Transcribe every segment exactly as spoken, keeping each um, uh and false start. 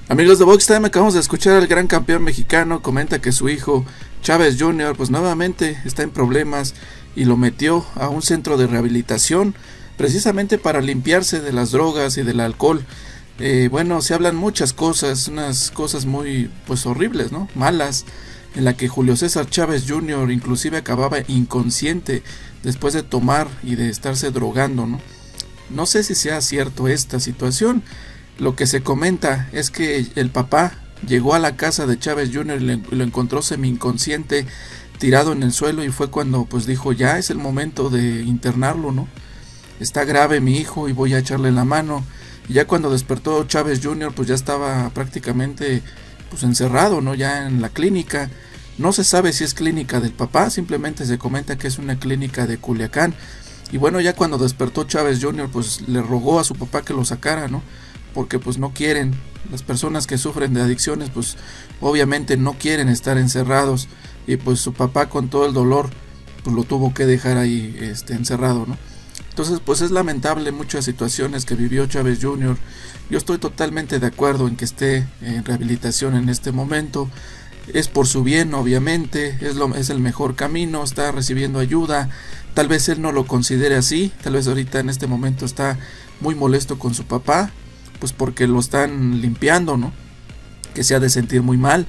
Amigos de Box Time, acabamos de escuchar al gran campeón mexicano. Comenta que su hijo Chávez junior pues nuevamente está en problemas y lo metió a un centro de rehabilitación precisamente para limpiarse de las drogas y del alcohol. Eh, bueno, se hablan muchas cosas, unas cosas muy pues horribles, ¿no? Malas, en la que Julio César Chávez junior inclusive acababa inconsciente después de tomar y de estarse drogando, ¿no? No sé si sea cierto esta situación. Lo que se comenta es que el papá llegó a la casa de Chávez junior y lo encontró semi inconsciente, tirado en el suelo, y fue cuando pues dijo: ya es el momento de internarlo, ¿no? Está grave mi hijo y voy a echarle la mano. Y ya cuando despertó Chávez junior pues ya estaba prácticamente pues encerrado, ¿no? Ya en la clínica. No se sabe si es clínica del papá, simplemente se comenta que es una clínica de Culiacán. Y bueno, ya cuando despertó Chávez junior pues le rogó a su papá que lo sacara, ¿no? Porque pues no quieren, las personas que sufren de adicciones pues obviamente no quieren estar encerrados, y pues su papá con todo el dolor pues lo tuvo que dejar ahí este, encerrado, ¿no? Entonces pues es lamentable muchas situaciones que vivió Chávez junior Yo estoy totalmente de acuerdo en que esté en rehabilitación en este momento. Es por su bien, obviamente, es, lo, es el mejor camino, está recibiendo ayuda. Tal vez él no lo considere así, tal vez ahorita en este momento está muy molesto con su papá, pues porque lo están limpiando, ¿no? Que se ha de sentir muy mal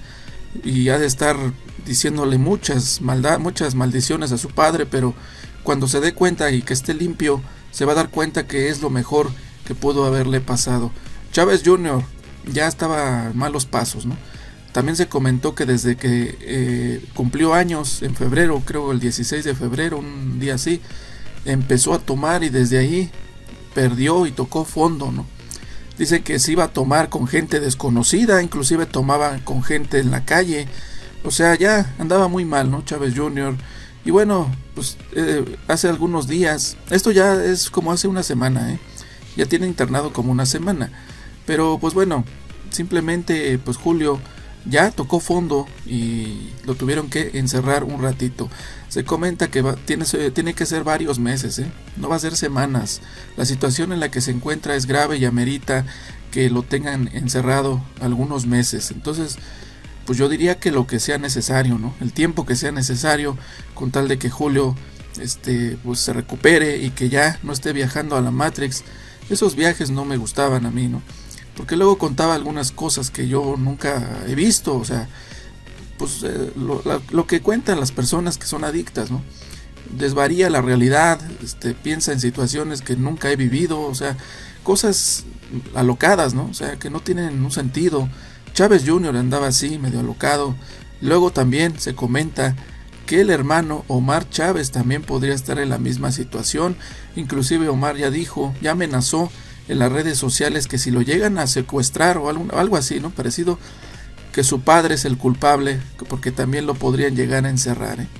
y ha de estar diciéndole muchas maldad, muchas maldiciones a su padre, pero cuando se dé cuenta y que esté limpio, se va a dar cuenta que es lo mejor que pudo haberle pasado. Chávez junior ya estaba en malos pasos, ¿no? También se comentó que desde que eh, cumplió años en febrero, creo el dieciséis de febrero, un día así, empezó a tomar y desde ahí perdió y tocó fondo, ¿no? Dice que se iba a tomar con gente desconocida, inclusive tomaba con gente en la calle. O sea, ya andaba muy mal, ¿no? Chávez junior Y bueno, pues eh, hace algunos días, esto ya es como hace una semana, ¿eh? Ya tiene internado como una semana. Pero pues bueno, simplemente pues Julio ya tocó fondo y lo tuvieron que encerrar un ratito. Se comenta que va, tiene, tiene que ser varios meses, ¿eh? No va a ser semanas. La situación en la que se encuentra es grave y amerita que lo tengan encerrado algunos meses. Entonces, pues yo diría que lo que sea necesario, ¿no? El tiempo que sea necesario, con tal de que Julio este, pues se recupere y que ya no esté viajando a la Matrix. Esos viajes no me gustaban a mí, ¿no? Porque luego contaba algunas cosas que yo nunca he visto, o sea, pues eh, lo, la, lo que cuentan las personas que son adictas, ¿no? Desvaría la realidad, este, piensa en situaciones que nunca he vivido, o sea, cosas alocadas, ¿no? O sea, que no tienen un sentido. Chávez junior andaba así, medio alocado. Luego también se comenta que el hermano Omar Chávez también podría estar en la misma situación. Inclusive Omar ya dijo, ya amenazó en las redes sociales que si lo llegan a secuestrar o algo, algo así, ¿no? Parecido, que su padre es el culpable, porque también lo podrían llegar a encerrar, ¿eh?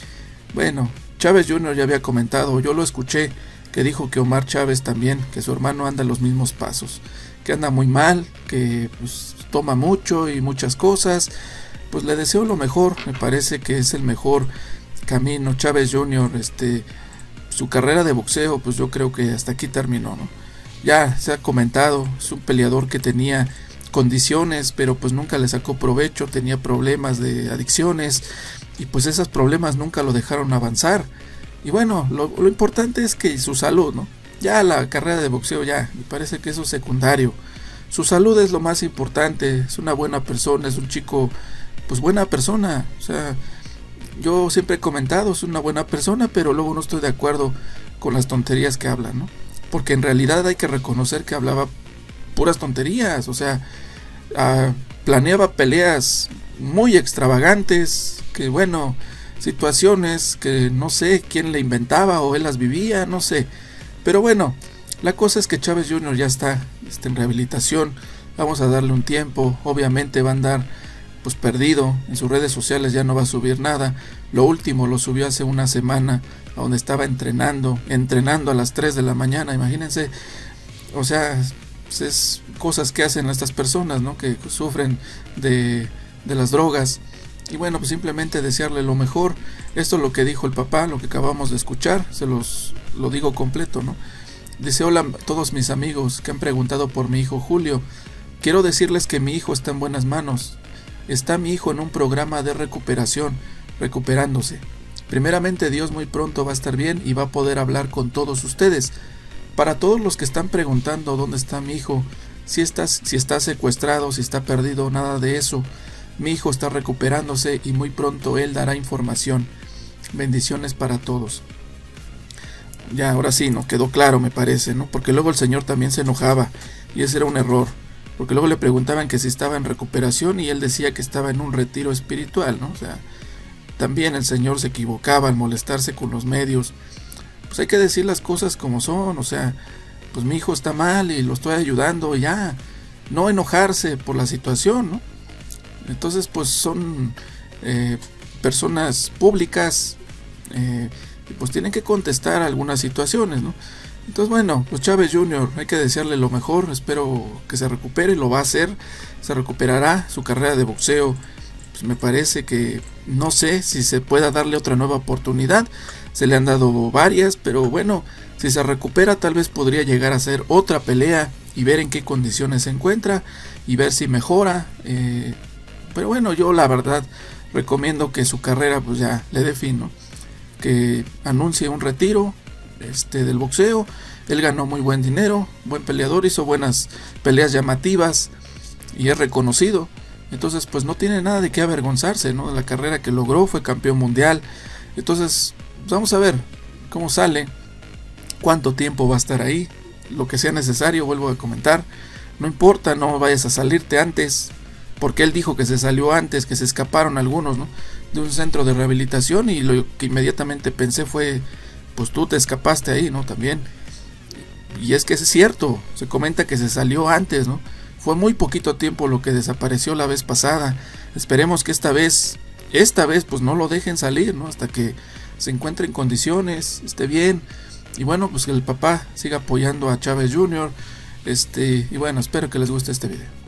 Bueno, Chávez junior ya había comentado, yo lo escuché, que dijo que Omar Chávez también, que su hermano anda en los mismos pasos, que anda muy mal, que pues, toma mucho y muchas cosas. Pues le deseo lo mejor, me parece que es el mejor camino. Chávez junior, este, su carrera de boxeo, pues yo creo que hasta aquí terminó, ¿no? Ya se ha comentado, es un peleador que tenía condiciones, pero pues nunca le sacó provecho, tenía problemas de adicciones, y pues esos problemas nunca lo dejaron avanzar. Y bueno, lo, lo importante es que su salud, ¿no? Ya la carrera de boxeo ya, me parece que eso es secundario. Su salud es lo más importante, es una buena persona, es un chico, pues buena persona, o sea, yo siempre he comentado, es una buena persona, pero luego no estoy de acuerdo con las tonterías que habla, ¿no? Porque en realidad hay que reconocer que hablaba puras tonterías, o sea, uh, planeaba peleas muy extravagantes, que bueno, situaciones que no sé quién le inventaba o él las vivía, no sé. Pero bueno, la cosa es que Chávez junior ya está, está en rehabilitación, vamos a darle un tiempo, obviamente va a andar pues perdido, en sus redes sociales ya no va a subir nada. Lo último lo subió hace una semana, donde estaba entrenando, entrenando a las tres de la mañana, imagínense, o sea, es cosas que hacen estas personas, ¿no? Que sufren de, de las drogas. Y bueno, pues simplemente desearle lo mejor. Esto es lo que dijo el papá, lo que acabamos de escuchar, se los lo digo completo, ¿no? Dice: hola a todos mis amigos que han preguntado por mi hijo Julio, quiero decirles que mi hijo está en buenas manos. Está mi hijo en un programa de recuperación, recuperándose. Primeramente Dios muy pronto va a estar bien y va a poder hablar con todos ustedes. Para todos los que están preguntando dónde está mi hijo, si está, si está secuestrado, si está perdido, nada de eso. Mi hijo está recuperándose y muy pronto él dará información. Bendiciones para todos. Ya, ahora sí, ¿no? Quedó claro, me parece, ¿no? Porque luego el Señor también se enojaba y ese era un error. Porque luego le preguntaban que si estaba en recuperación y él decía que estaba en un retiro espiritual, ¿no? O sea, también el Señor se equivocaba al molestarse con los medios. Pues hay que decir las cosas como son, o sea, pues mi hijo está mal y lo estoy ayudando, ya. No enojarse por la situación, ¿no? Entonces, pues son eh, personas públicas, eh, y pues tienen que contestar algunas situaciones, ¿no? Entonces, bueno, pues Chávez junior, hay que desearle lo mejor, espero que se recupere, lo va a hacer, se recuperará su carrera de boxeo. Pues me parece que no sé si se pueda darle otra nueva oportunidad, se le han dado varias, pero bueno, si se recupera tal vez podría llegar a hacer otra pelea y ver en qué condiciones se encuentra y ver si mejora, eh, pero bueno, yo la verdad recomiendo que su carrera pues ya le dé fin, ¿no? Que anuncie un retiro este, del boxeo. Él ganó muy buen dinero, buen peleador, hizo buenas peleas llamativas y es reconocido. Entonces pues no tiene nada de qué avergonzarse, ¿no? De la carrera que logró, fue campeón mundial. Entonces pues vamos a ver cómo sale, cuánto tiempo va a estar ahí, lo que sea necesario, vuelvo a comentar. No importa, no vayas a salirte antes, porque él dijo que se salió antes, que se escaparon algunos, ¿no? De un centro de rehabilitación, y lo que inmediatamente pensé fue, pues tú te escapaste ahí, ¿no? También. Y es que es cierto, se comenta que se salió antes, ¿no? Fue muy poquito tiempo lo que desapareció la vez pasada. Esperemos que esta vez, esta vez pues no lo dejen salir, ¿no? Hasta que se encuentre en condiciones, esté bien. Y bueno, pues que el papá siga apoyando a Chávez junior Este, y bueno, espero que les guste este video.